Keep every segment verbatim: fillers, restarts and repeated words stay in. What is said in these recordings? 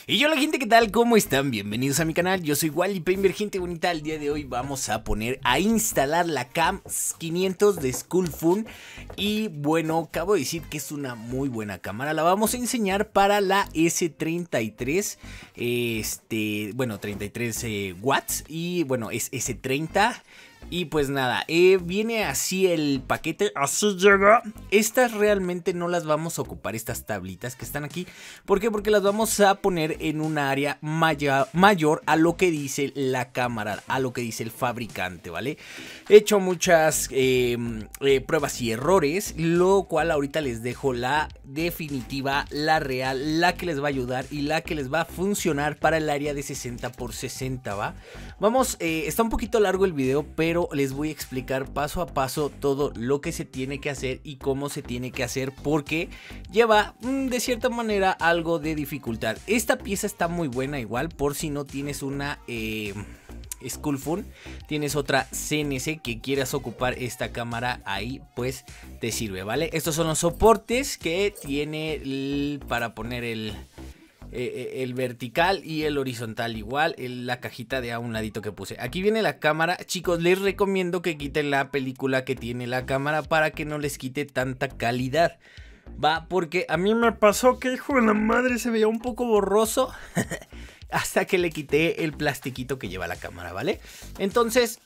Y hola gente, ¿qué tal? ¿Cómo están? Bienvenidos a mi canal, yo soy Wally Painter, gente bonita. El día de hoy vamos a poner a instalar la cam quinientos de SkullFun. Y bueno, acabo de decir que es una muy buena cámara. La vamos a enseñar para la ese treinta y tres, este, bueno, treinta y tres eh, watts. Y bueno, es ese treinta. Y pues nada, eh, viene así el paquete, así llega. Estas realmente no las vamos a ocupar, estas tablitas que están aquí. ¿Por qué? Porque las vamos a poner en un área maya, mayor a lo que dice la cámara, a lo que dice el fabricante, ¿vale? He hecho muchas eh, eh, pruebas y errores, lo cual ahorita les dejo la definitiva, la real, la que les va a ayudar y la que les va a funcionar para el área de sesenta por sesenta, ¿va? Vamos, eh, está un poquito largo el video, pero Pero les voy a explicar paso a paso todo lo que se tiene que hacer y cómo se tiene que hacer, porque lleva de cierta manera algo de dificultad. Esta pieza está muy buena igual, por si no tienes una eh, SkullFun, tienes otra C N C que quieras ocupar esta cámara ahí, pues te sirve, ¿vale? Estos son los soportes que tiene el, para poner el... Eh, el vertical y el horizontal igual, el, la cajita de a un ladito que puse. Aquí viene la cámara, chicos, les recomiendo que quiten la película que tiene la cámara para que no les quite tanta calidad, va, porque a mí me pasó que, hijo de la madre, se veía un poco borroso hasta que le quité el plastiquito que lleva la cámara, ¿vale? Entonces...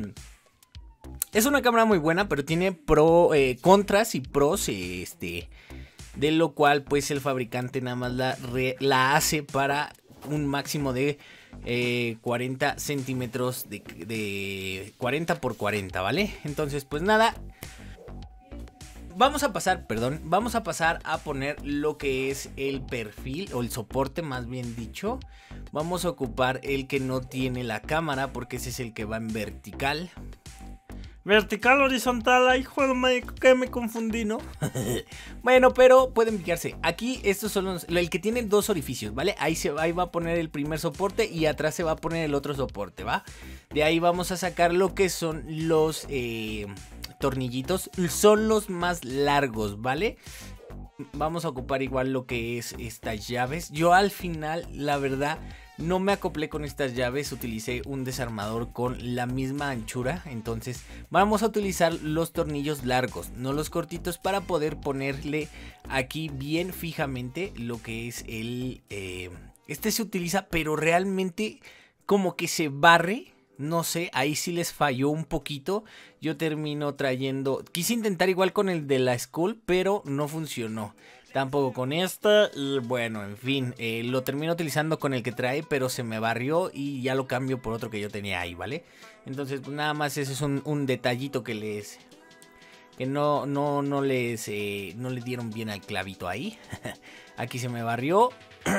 es una cámara muy buena, pero tiene pro, eh, contras y pros, eh, este... de lo cual pues el fabricante nada más la, re, la hace para un máximo de eh, cuarenta centímetros de, de cuarenta por cuarenta, ¿vale? Entonces pues nada, vamos a pasar, perdón, vamos a pasar a poner lo que es el perfil o el soporte, más bien dicho. Vamos a ocupar el que no tiene la cámara porque ese es el que va en vertical. Vertical, horizontal, ay, hijo de madre, que me confundí, ¿no? Bueno, pero pueden picarse. Aquí estos son los, el que tiene dos orificios, ¿vale? Ahí, se, ahí va a poner el primer soporte y atrás se va a poner el otro soporte, ¿va? De ahí vamos a sacar lo que son los eh, tornillitos. Son los más largos, ¿vale? Vamos a ocupar igual lo que es estas llaves. Yo al final, la verdad... no me acoplé con estas llaves, utilicé un desarmador con la misma anchura. Entonces vamos a utilizar los tornillos largos, no los cortitos, para poder ponerle aquí bien fijamente lo que es el... Eh, este se utiliza, pero realmente como que se barre. No sé, ahí sí les falló un poquito. Yo termino trayendo... quise intentar igual con el de la Skull, pero no funcionó. Tampoco con esta. Y bueno, en fin, eh, lo termino utilizando con el que trae, pero se me barrió y ya lo cambio por otro que yo tenía ahí, ¿vale? Entonces, pues nada más ese es un, un detallito que les... que no, no, no les... Eh, no le dieron bien al clavito ahí. Aquí se me barrió.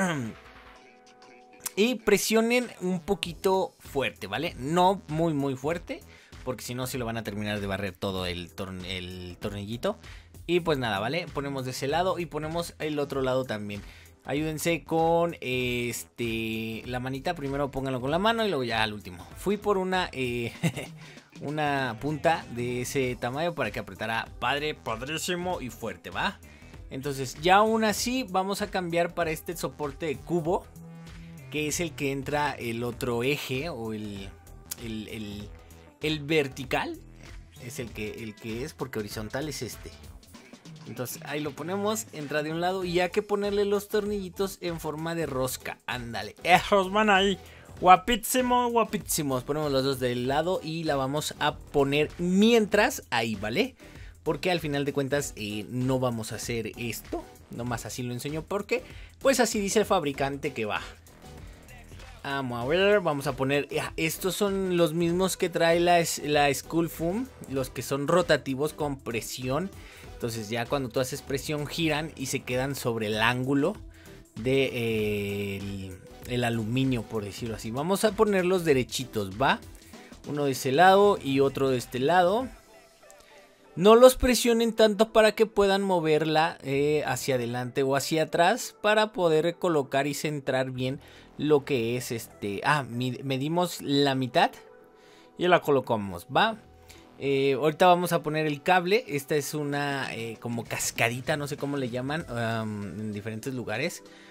Y presionen un poquito fuerte, ¿vale? No muy muy fuerte, porque si no se lo van a terminar de barrer todo el, torn el tornillito. Y pues nada, ¿vale? Ponemos de ese lado y ponemos el otro lado también. Ayúdense con este la manita. Primero pónganlo con la mano y luego ya al último. Fui por una eh, una punta de ese tamaño para que apretara padre, padrísimo y fuerte, ¿va? Entonces ya aún así vamos a cambiar para este soporte de cubo, que es el que entra el otro eje o el, el, el, el vertical. Es el que, el que es, porque horizontal es este. Entonces ahí lo ponemos, entra de un lado y hay que ponerle los tornillitos en forma de rosca. Ándale, esos van ahí, guapísimo, guapísimos. Ponemos los dos del lado y la vamos a poner mientras ahí, ¿vale? Porque al final de cuentas eh, no vamos a hacer esto, nomás así lo enseño porque pues así dice el fabricante que va. Vamos a ver, vamos a poner, estos son los mismos que trae la, la SkullFun, los que son rotativos con presión. Entonces ya cuando tú haces presión giran y se quedan sobre el ángulo de eh, el, el aluminio, por decirlo así. Vamos a ponerlos derechitos, ¿va? Uno de ese lado y otro de este lado. No los presionen tanto para que puedan moverla eh, hacia adelante o hacia atrás, para poder colocar y centrar bien lo que es este... Ah, medimos la mitad y la colocamos, ¿va? Eh, ahorita vamos a poner el cable. Esta es una eh, como cascadita, no sé cómo le llaman um, en diferentes lugares.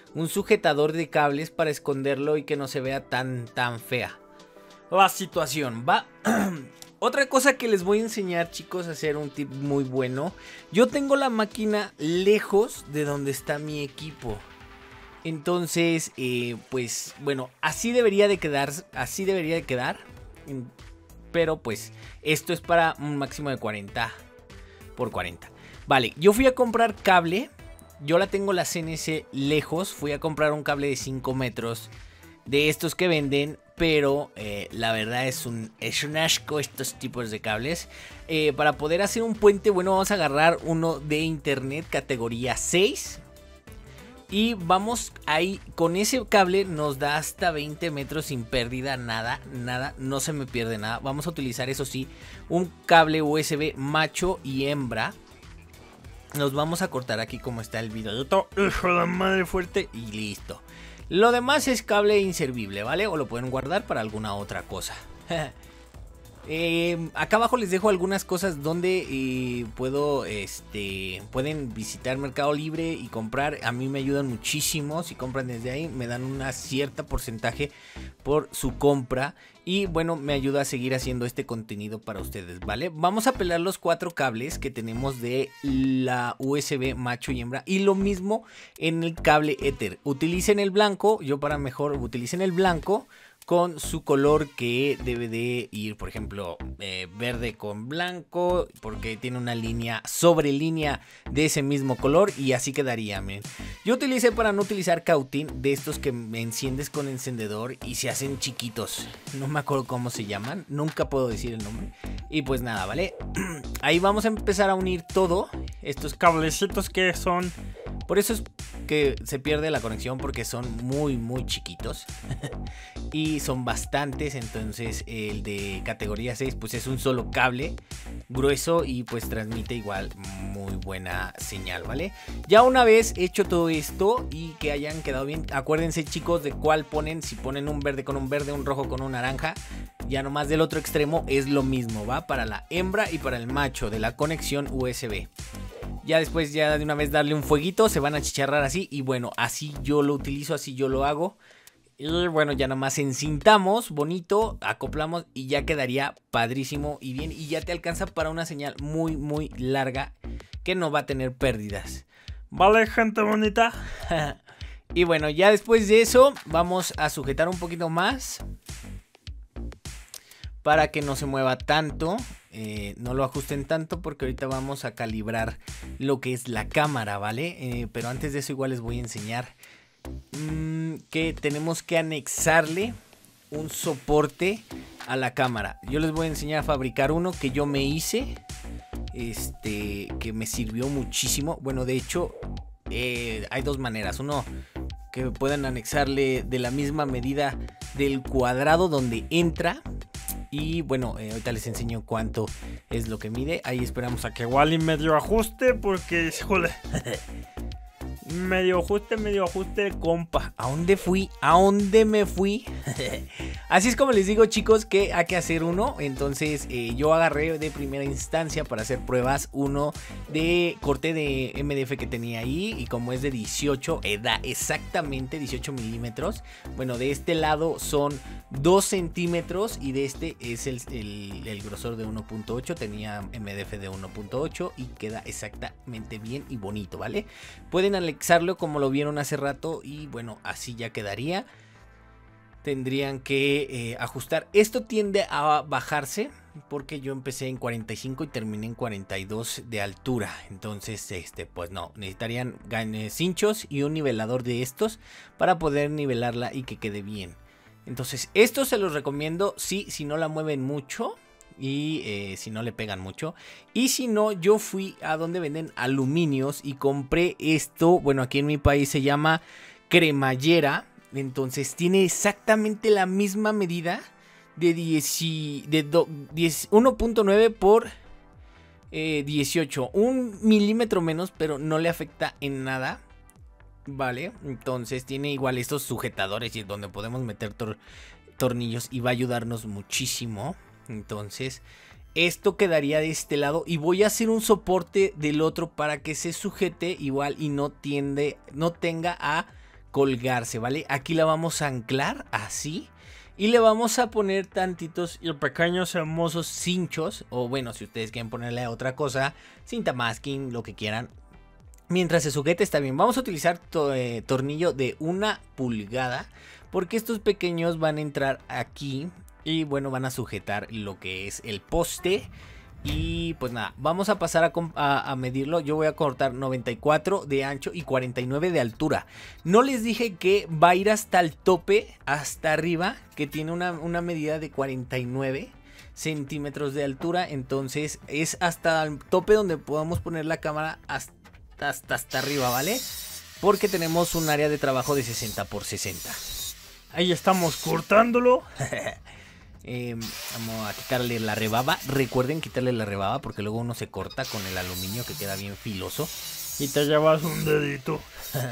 un sujetador de cables para esconderlo y que no se vea tan, tan fea la situación, ¿va? Otra cosa que les voy a enseñar, chicos, a hacer un tip muy bueno. Yo tengo la máquina lejos de donde está mi equipo. Entonces, eh, pues, bueno, así debería de quedar, así debería de quedar. Pero, pues, esto es para un máximo de cuarenta por cuarenta. Vale, yo fui a comprar cable. Yo la tengo la C N C lejos. Fui a comprar un cable de cinco metros. De estos que venden. Pero eh, la verdad es un, es un asco estos tipos de cables. Eh, para poder hacer un puente, bueno, vamos a agarrar uno de internet categoría seis. Y vamos ahí, con ese cable nos da hasta veinte metros sin pérdida, nada, nada, no se me pierde nada. Vamos a utilizar, eso sí, un cable U S B macho y hembra. Nos vamos a cortar aquí como está el videito, hijo de la madre fuerte, y listo. Lo demás es cable inservible, ¿vale? O lo pueden guardar para alguna otra cosa. Eh, acá abajo les dejo algunas cosas donde eh, puedo, este, pueden visitar Mercado Libre y comprar. A mí me ayudan muchísimo. Si compran desde ahí me dan una cierta porcentaje por su compra. Y bueno, me ayuda a seguir haciendo este contenido para ustedes, ¿vale? Vamos a pelar los cuatro cables que tenemos de la U S B macho y hembra. Y lo mismo en el cable Ether. Utilicen el blanco, yo para mejor utilicen el blanco con su color que debe de ir, por ejemplo, eh, verde con blanco, porque tiene una línea sobre línea de ese mismo color y así quedaría, miren. Yo utilicé, para no utilizar cautín, de estos que me enciendes con encendedor y se hacen chiquitos. No me acuerdo cómo se llaman, nunca puedo decir el nombre. Y pues nada, ¿vale? Ahí vamos a empezar a unir todo, estos cablecitos que son... Por eso es que se pierde la conexión, porque son muy muy chiquitos. Y son bastantes. Entonces el de categoría seis pues es un solo cable grueso y pues transmite igual muy buena señal, ¿vale? Ya una vez hecho todo esto y que hayan quedado bien, acuérdense, chicos, de cuál ponen. Si ponen un verde con un verde, un rojo con un naranja, ya nomás del otro extremo es lo mismo, ¿va? Para la hembra y para el macho de la conexión U S B. Ya después, ya de una vez darle un fueguito, se van a chicharrar así. Y bueno, así yo lo utilizo, así yo lo hago. Y bueno, ya nada más encintamos, bonito, acoplamos y ya quedaría padrísimo y bien. Y ya te alcanza para una señal muy, muy larga que no va a tener pérdidas. ¿Vale, gente bonita? Y bueno, ya después de eso vamos a sujetar un poquito más para que no se mueva tanto. Eh, no lo ajusten tanto porque ahorita vamos a calibrar lo que es la cámara, ¿vale? Eh, pero antes de eso igual les voy a enseñar mmm, que tenemos que anexarle un soporte a la cámara. Yo les voy a enseñar a fabricar uno que yo me hice, este, que me sirvió muchísimo. Bueno, de hecho, eh, hay dos maneras. Uno, que puedan anexarle de la misma medida del cuadrado donde entra. Y bueno, eh, ahorita les enseño cuánto es lo que mide. Ahí esperamos a que Wally medio ajuste, porque, híjole, medio ajuste, medio ajuste, compa. ¿A dónde fui? ¿A dónde me fui? Así es como les digo, chicos, que hay que hacer uno. Entonces eh, yo agarré de primera instancia para hacer pruebas uno de corte de M D F que tenía ahí. Y como es de dieciocho, eh, da exactamente dieciocho milímetros. Bueno, de este lado son dos centímetros y de este es el, el, el grosor de uno punto ocho. Tenía M D F de uno punto ocho y queda exactamente bien y bonito, ¿vale? Pueden anexarlo como lo vieron hace rato y bueno, así ya quedaría. Tendrían que eh, ajustar. Esto tiende a bajarse porque yo empecé en cuarenta y cinco y terminé en cuarenta y dos de altura. Entonces, este, pues no, necesitarían cinchos y un nivelador de estos para poder nivelarla y que quede bien. Entonces, esto se los recomiendo sí, si no la mueven mucho y eh, si no le pegan mucho. Y si no, yo fui a donde venden aluminios y compré esto. Bueno, aquí en mi país se llama cremallera. Entonces tiene exactamente la misma medida de, de uno punto nueve por eh, dieciocho. Un milímetro menos, pero no le afecta en nada. Vale, entonces tiene igual estos sujetadores y donde podemos meter tor tornillos y va a ayudarnos muchísimo. Entonces esto quedaría de este lado y voy a hacer un soporte del otro para que se sujete igual y no tiende, no tenga a colgarse, ¿vale? Aquí la vamos a anclar así. Y le vamos a poner tantitos y pequeños hermosos cinchos. O bueno, si ustedes quieren ponerle otra cosa, cinta masking, lo que quieran. Mientras se sujete está bien. Vamos a utilizar to eh, tornillo de una pulgada. Porque estos pequeños van a entrar aquí. Y bueno, van a sujetar lo que es el poste. Y pues nada, vamos a pasar a, a, a medirlo. Yo voy a cortar noventa y cuatro de ancho y cuarenta y nueve de altura. No les dije que va a ir hasta el tope, hasta arriba, que tiene una, una medida de cuarenta y nueve centímetros de altura. Entonces es hasta el tope donde podamos poner la cámara hasta, hasta, hasta arriba, ¿vale? Porque tenemos un área de trabajo de sesenta por sesenta. Ahí estamos cortándolo. Eh, vamos a quitarle la rebaba. Recuerden quitarle la rebaba porque luego uno se corta con el aluminio que queda bien filoso. Y te llevas un dedito.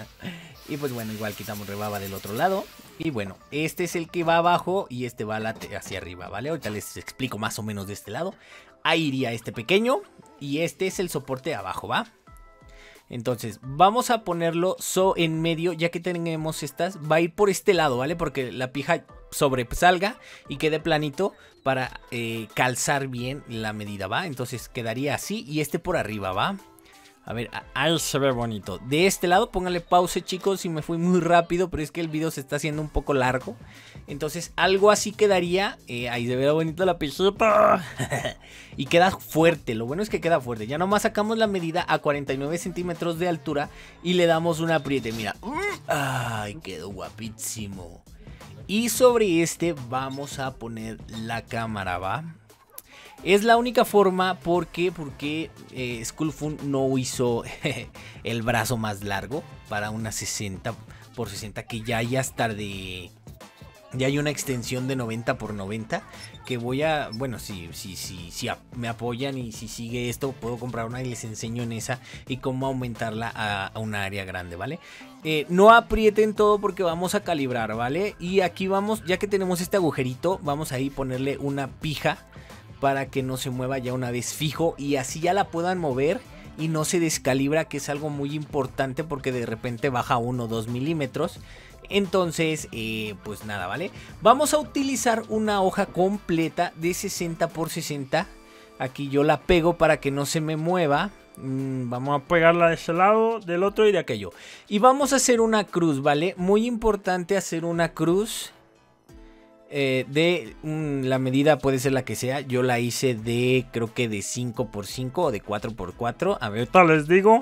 Y pues bueno, igual quitamos rebaba del otro lado. Y bueno, este es el que va abajo y este va hacia arriba, ¿vale? Ahorita les explico más o menos de este lado. Ahí iría este pequeño y este es el soporte abajo, ¿va? Entonces vamos a ponerlo so en medio. Ya que tenemos estas, va a ir por este lado, ¿vale? Porque la pija sobresalga y quede planito para eh, calzar bien la medida, ¿va? Entonces quedaría así y este por arriba, ¿va? A ver, ahí se ve bonito. De este lado, pónganle pause, chicos, si me fui muy rápido, pero es que el video se está haciendo un poco largo. Entonces, algo así quedaría. Eh, ahí se ve bonito la pijita. Y queda fuerte, lo bueno es que queda fuerte. Ya nomás sacamos la medida a cuarenta y nueve centímetros de altura y le damos un apriete, mira. Ay, quedó guapísimo. Y sobre este vamos a poner la cámara, ¿va? Es la única forma porque, porque eh, SkullFun no hizo el brazo más largo para una sesenta por sesenta, que ya ya está de... Ya hay una extensión de noventa por noventa que voy a... Bueno, si, si, si, si me apoyan y si sigue esto, puedo comprar una y les enseño en esa y cómo aumentarla a, a una área grande, ¿vale? Eh, no aprieten todo porque vamos a calibrar, ¿vale? Y aquí vamos, ya que tenemos este agujerito, vamos a ir ponerle una pija para que no se mueva ya una vez fijo y así ya la puedan mover y no se descalibra, que es algo muy importante porque de repente baja uno o dos milímetros. Entonces, eh, pues nada, ¿vale? Vamos a utilizar una hoja completa de sesenta por sesenta. Aquí yo la pego para que no se me mueva. Mm, vamos a pegarla de ese lado, del otro y de aquello. Y vamos a hacer una cruz, ¿vale? Muy importante hacer una cruz. Eh, de um, la medida puede ser la que sea. Yo la hice de, creo que de cinco por cinco o de cuatro por cuatro. A ver, ahorita les digo.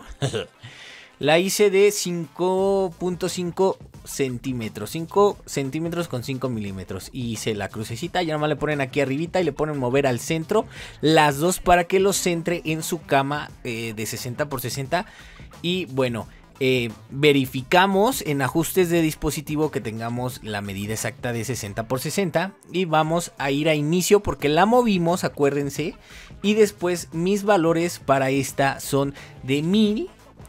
La hice de cinco punto cinco centímetros. cinco centímetros con cinco milímetros. Y hice la crucecita. Ya nomás le ponen aquí arribita y le ponen mover al centro. Las dos para que los centre en su cama eh, de sesenta por sesenta. Y bueno, Eh, verificamos en ajustes de dispositivo que tengamos la medida exacta de sesenta por sesenta y vamos a ir a inicio porque la movimos, acuérdense, y después mis valores para esta son de mil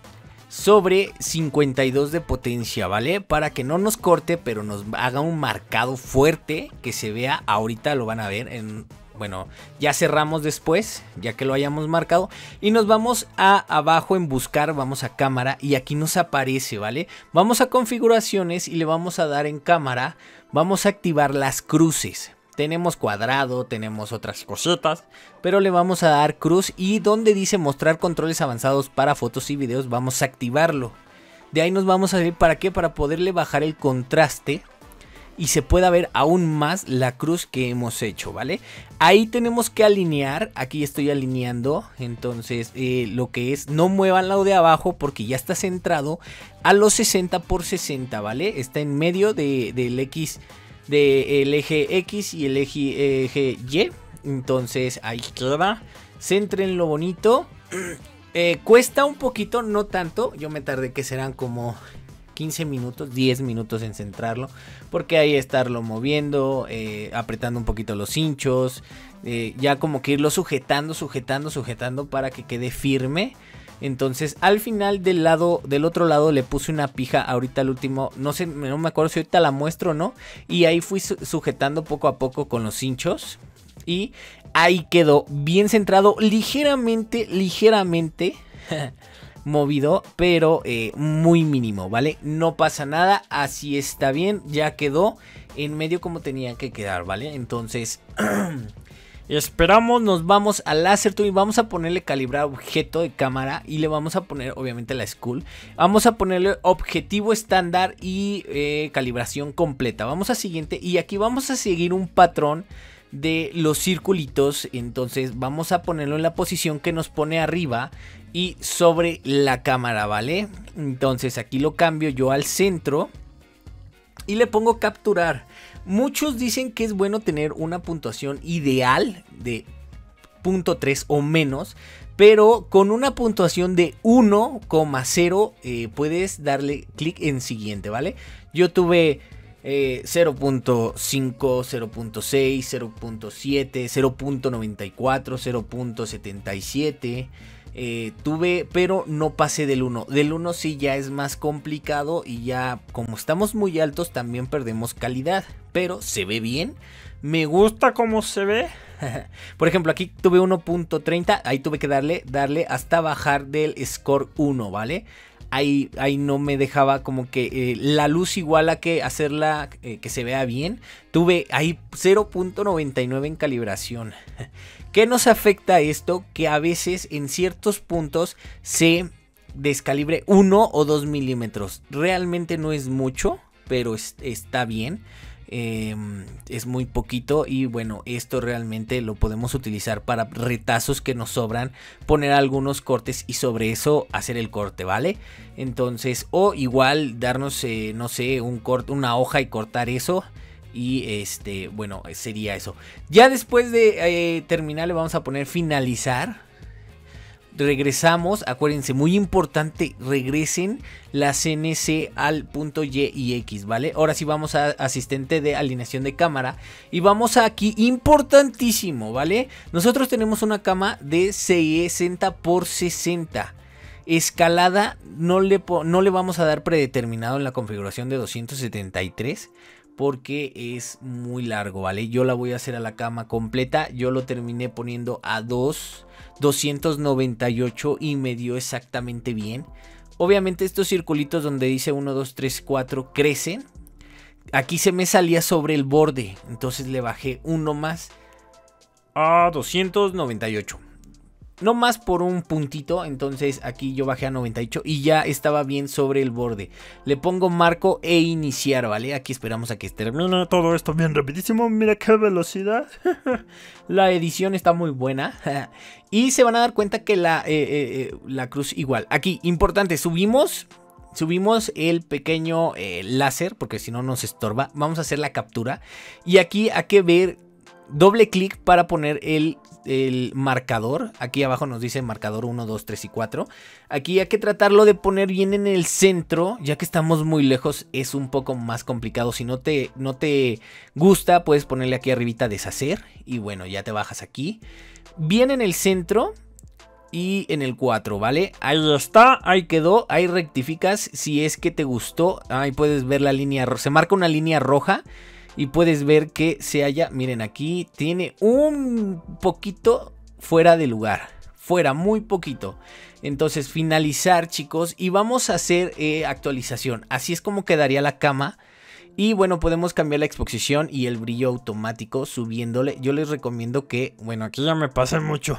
sobre cincuenta y dos de potencia, ¿vale? Para que no nos corte, pero nos haga un marcado fuerte que se vea. Ahorita lo van a ver en... Bueno, ya cerramos después, ya que lo hayamos marcado. Y nos vamos a abajo en buscar, vamos a cámara y aquí nos aparece, ¿vale? Vamos a configuraciones y le vamos a dar en cámara. Vamos a activar las cruces. Tenemos cuadrado, tenemos otras cositas, pero le vamos a dar cruz y donde dice mostrar controles avanzados para fotos y videos, vamos a activarlo. De ahí nos vamos a ir, ¿para qué? Para poderle bajar el contraste y se pueda ver aún más la cruz que hemos hecho, ¿vale? Ahí tenemos que alinear, aquí estoy alineando, entonces eh, lo que es, no muevan lo de abajo porque ya está centrado a los sesenta por sesenta, ¿vale? Está en medio de, del X, del eje X y el eje, eje Y, entonces ahí queda, centrenlo bonito, eh, cuesta un poquito, no tanto, yo me tardé que serán como quince minutos, diez minutos en centrarlo, porque ahí estarlo moviendo, eh, apretando un poquito los hinchos, eh, ya como que irlo sujetando, sujetando, sujetando para que quede firme. Entonces al final del lado, del otro lado le puse una pija, ahorita el último, no sé, no me acuerdo si ahorita la muestro o no, y ahí fui sujetando poco a poco con los hinchos y ahí quedó bien centrado, ligeramente, ligeramente movido, pero eh, muy mínimo, ¿vale? No pasa nada, así está bien, ya quedó en medio como tenía que quedar, ¿vale? Entonces... esperamos, nos vamos al Laser Tool y vamos a ponerle calibrar objeto de cámara y le vamos a poner obviamente la Skull. Vamos a ponerle objetivo estándar y eh, calibración completa. Vamos a siguiente y aquí vamos a seguir un patrón de los circulitos. Entonces vamos a ponerlo en la posición que nos pone arriba y sobre la cámara, ¿vale? Entonces aquí lo cambio yo al centro y le pongo capturar. Muchos dicen que es bueno tener una puntuación ideal de punto tres o menos, pero con una puntuación de uno coma cero eh, puedes darle clic en siguiente, ¿vale? Yo tuve eh, cero punto cinco, cero punto seis, cero punto siete, cero punto noventa y cuatro, cero punto setenta y siete... Eh, tuve, pero no pasé del uno. Del uno sí ya es más complicado y ya como estamos muy altos también perdemos calidad, pero se ve bien. Me gusta cómo se ve. Por ejemplo, aquí tuve uno punto treinta, ahí tuve que darle, darle hasta bajar del score uno, ¿vale? Ahí, ahí no me dejaba como que eh, la luz igual a que hacerla eh, que se vea bien. Tuve ahí cero punto noventa y nueve en calibración. ¿Qué nos afecta esto? Que a veces en ciertos puntos se descalibre uno o dos milímetros. Realmente no es mucho, pero es, está bien. Eh, es muy poquito y bueno, esto realmente lo podemos utilizar para retazos que nos sobran, poner algunos cortes y sobre eso hacer el corte, ¿vale? Entonces, o igual darnos, eh, no sé, un corte, una hoja y cortar eso. Y este, bueno, sería eso. Ya después de eh, terminar le vamos a poner finalizar. Regresamos, acuérdense, muy importante, regresen la C N C al punto Y y X, ¿vale? Ahora sí vamos a asistente de alineación de cámara. Y vamos a aquí, importantísimo, ¿vale? Nosotros tenemos una cama de sesenta por sesenta. Escalada no le, no le vamos a dar predeterminado en la configuración de doscientos setenta y tres. Porque es muy largo, ¿vale? Yo la voy a hacer a la cama completa. Yo lo terminé poniendo a dos, doscientos noventa y ocho y me dio exactamente bien. Obviamente estos circulitos donde dice uno, dos, tres, cuatro crecen. Aquí se me salía sobre el borde. Entonces le bajé uno más a doscientos noventa y ocho. No más por un puntito, entonces aquí yo bajé a noventa y ocho y ya estaba bien sobre el borde. Le pongo marco e iniciar, ¿vale? Aquí esperamos a que termine todo esto bien rapidísimo. Mira qué velocidad. La edición está muy buena. Y se van a dar cuenta que la, eh, eh, la cruz igual. Aquí, importante, subimos... Subimos el pequeño eh, láser, porque si no nos estorba. Vamos a hacer la captura. Y aquí hay que ver, doble clic para poner el... el marcador. Aquí abajo nos dice marcador uno, dos, tres y cuatro. Aquí hay que tratarlo de poner bien en el centro, ya que estamos muy lejos es un poco más complicado. Si no te, no te gusta, puedes ponerle aquí arribita deshacer y bueno, ya te bajas aquí bien en el centro y en el cuatro, ¿vale? Ahí está, ahí quedó, ahí rectificas si es que te gustó. Ahí puedes ver la línea, se marca una línea roja. Y puedes ver que se halla, miren aquí, tiene un poquito fuera de lugar. Fuera, muy poquito. Entonces finalizar, chicos. Y vamos a hacer eh, actualización. Así es como quedaría la cama. Y bueno, podemos cambiar la exposición y el brillo automático subiéndole. Yo les recomiendo que, bueno, aquí ya me pasé mucho.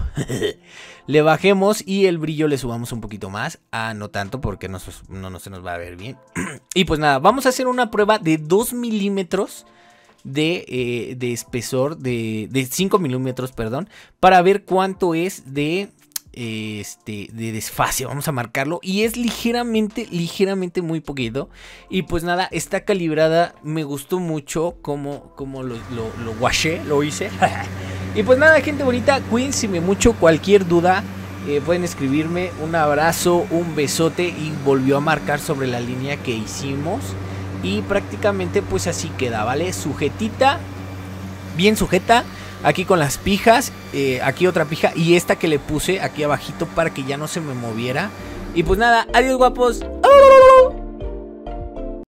Le bajemos y el brillo le subamos un poquito más. Ah, no tanto porque no, no, no se nos va a ver bien. Y pues nada, vamos a hacer una prueba de dos milímetros. De, eh, de espesor de, de cinco milímetros, perdón, para ver cuánto es de, eh, este, de desfase. Vamos a marcarlo y es ligeramente, ligeramente muy poquito. Y pues nada, está calibrada, me gustó mucho como, como lo, lo, lo washé, lo hice. Y pues nada, gente bonita, cuídense mucho, cualquier duda eh, pueden escribirme. Un abrazo, un besote y volvió a marcar sobre la línea que hicimos. Y prácticamente pues así queda, ¿vale? Sujetita, bien sujeta. Aquí con las pijas, eh, aquí otra pija y esta que le puse aquí abajito para que ya no se me moviera. Y pues nada, adiós guapos.